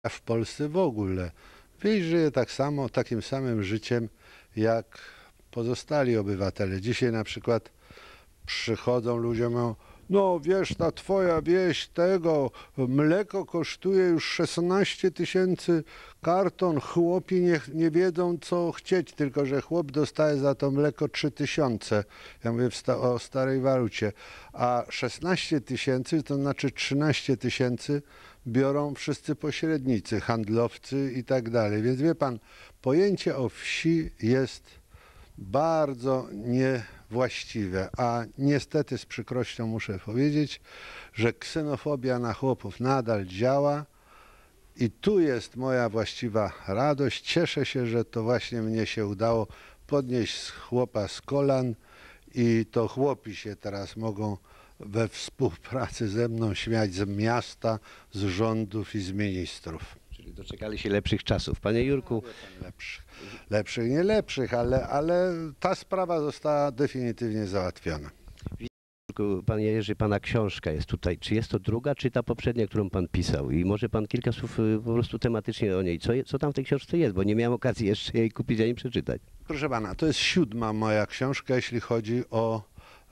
A w Polsce w ogóle. Wieś żyje tak samo, takim samym życiem jak pozostali obywatele. Dzisiaj na przykład przychodzą ludzie, mówią, no wiesz, ta twoja wieś tego, mleko kosztuje już 16 000 karton, chłopi nie wiedzą co chcieć, tylko że chłop dostaje za to mleko 3000, ja mówię o starej walucie, a 16 000 to znaczy 13 000 biorą wszyscy pośrednicy, handlowcy i tak dalej. Więc wie pan, pojęcie o wsi jest bardzo niewłaściwe, a niestety z przykrością muszę powiedzieć, że ksenofobia na chłopów nadal działa i tu jest moja właściwa radość. Cieszę się, że to właśnie mnie się udało podnieść chłopa z kolan i to chłopi się teraz mogą we współpracy ze mną śmiać z miasta, z rządów i z ministrów. Czyli doczekali się lepszych czasów. Panie Jurku, Lepszych, nie lepszych, ale ta sprawa została definitywnie załatwiona. Panie Jerzy, pana książka jest tutaj. Czy jest to druga, czy ta poprzednia, którą pan pisał? I może pan kilka słów po prostu tematycznie o niej. Co tam w tej książce jest? Bo nie miałem okazji jeszcze jej kupić ani przeczytać. Proszę pana, to jest 7. moja książka, jeśli chodzi o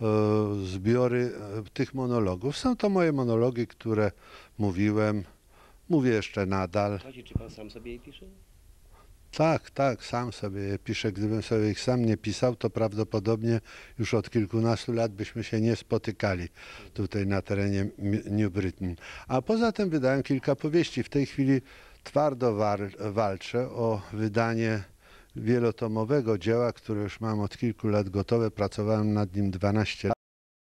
zbiory tych monologów. Są to moje monologi, które mówiłem, mówię jeszcze nadal. Czy pan sam sobie je pisze? Tak, sam sobie je piszę. Gdybym sobie ich sam nie pisał, to prawdopodobnie już od kilkunastu lat byśmy się nie spotykali tutaj na terenie New Britain. A poza tym wydałem kilka powieści. W tej chwili twardo walczę o wydanie wielotomowego dzieła, które już mam od kilku lat gotowe. Pracowałem nad nim 12 lat.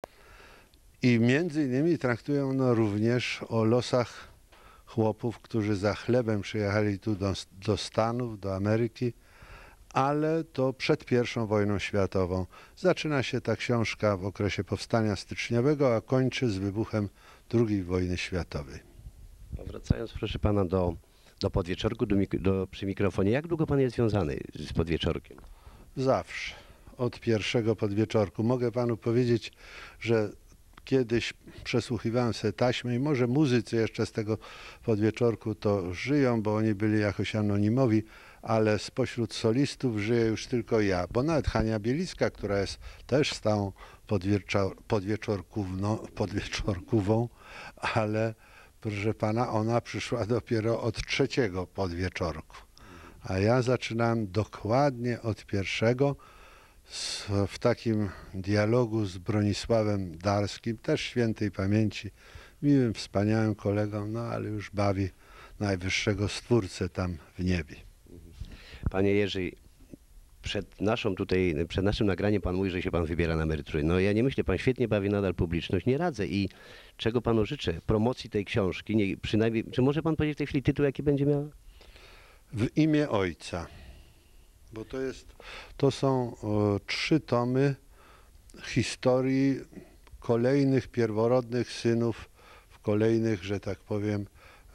I między innymi traktuje ono również o losach chłopów, którzy za chlebem przyjechali tu do Stanów, do Ameryki, ale to przed I wojną światową. Zaczyna się ta książka w okresie powstania styczniowego, a kończy z wybuchem II wojny światowej. Wracając, proszę pana, do Podwieczorku, przy mikrofonie. Jak długo pan jest związany z Podwieczorkiem? Zawsze. Od pierwszego Podwieczorku. Mogę panu powiedzieć, że kiedyś przesłuchiwałem sobie taśmy i może muzycy jeszcze z tego Podwieczorku to żyją, bo oni byli jakoś anonimowi, ale spośród solistów żyję już tylko ja, bo nawet Hania Bielicka, która jest też stałą podwieczorkową, ale proszę pana, ona przyszła dopiero od 3. Podwieczorku, a ja zaczynałem dokładnie od 1. w takim dialogu z Bronisławem Darskim, też świętej pamięci, miłym, wspaniałym kolegą, no ale już bawi najwyższego Stwórcę tam w niebie. Panie Jerzy, przed naszym nagraniem pan mówi, że się pan wybiera na emeryturę. No ja nie myślę, pan świetnie bawi nadal publiczność, nie radzę i czego panu życzę? Promocji tej książki, nie, przynajmniej, czy może pan powiedzieć w tej chwili tytuł, jaki będzie miała? W imię Ojca. Bo to są 3 tomy historii kolejnych pierworodnych synów w kolejnych, że tak powiem,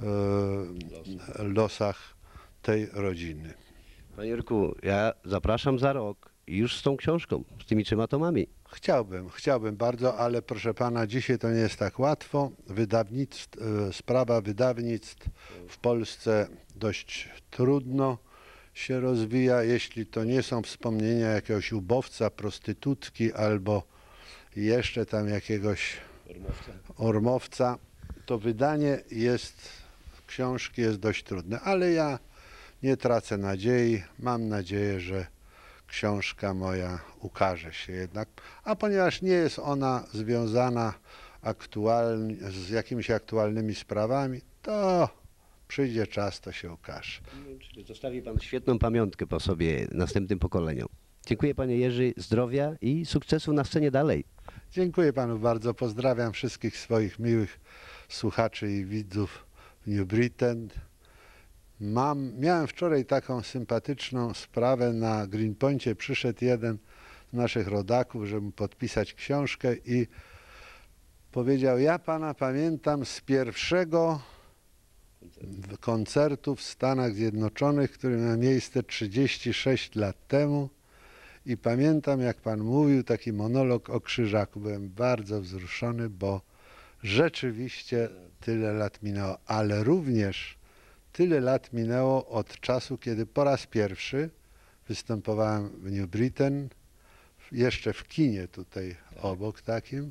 losach tej rodziny. Panie Jurku, ja zapraszam za rok już z tą książką, z tymi 3 tomami. Chciałbym bardzo, ale proszę pana, dzisiaj to nie jest tak łatwo. Sprawa wydawnictw w Polsce dość trudno się rozwija, jeśli to nie są wspomnienia jakiegoś ubowca, prostytutki albo jeszcze tam jakiegoś ormowca, to wydanie książki jest dość trudne, ale ja nie tracę nadziei, mam nadzieję, że książka moja ukaże się jednak, a ponieważ nie jest ona związana z jakimiś aktualnymi sprawami, to przyjdzie czas, to się ukaże. Czyli zostawi pan świetną pamiątkę po sobie następnym pokoleniom. Dziękuję panie Jerzy, zdrowia i sukcesu na scenie dalej. Dziękuję panu bardzo, pozdrawiam wszystkich swoich miłych słuchaczy i widzów w New Britain. Miałem wczoraj taką sympatyczną sprawę, na Greenpointie przyszedł jeden z naszych rodaków, żeby podpisać książkę i powiedział, ja pana pamiętam z pierwszego koncertu w Stanach Zjednoczonych, który miał miejsce 36 lat temu i pamiętam, jak pan mówił taki monolog o Krzyżaku. Byłem bardzo wzruszony, bo rzeczywiście tyle lat minęło, ale również tyle lat minęło od czasu, kiedy po raz pierwszy występowałem w New Britain, jeszcze w kinie tutaj obok takim.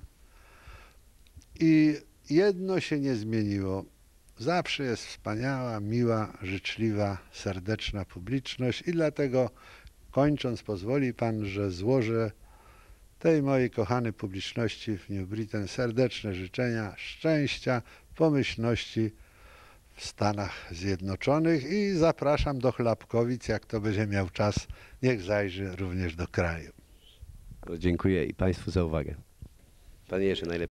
I jedno się nie zmieniło. Zawsze jest wspaniała, miła, życzliwa, serdeczna publiczność i dlatego kończąc pozwoli pan, że złożę tej mojej kochanej publiczności w New Britain serdeczne życzenia szczęścia, pomyślności w Stanach Zjednoczonych i zapraszam do Chlapkowic, jak to będzie miał czas, niech zajrzy również do kraju. Dziękuję i Państwu za uwagę. Panie Jerzy, najlepiej.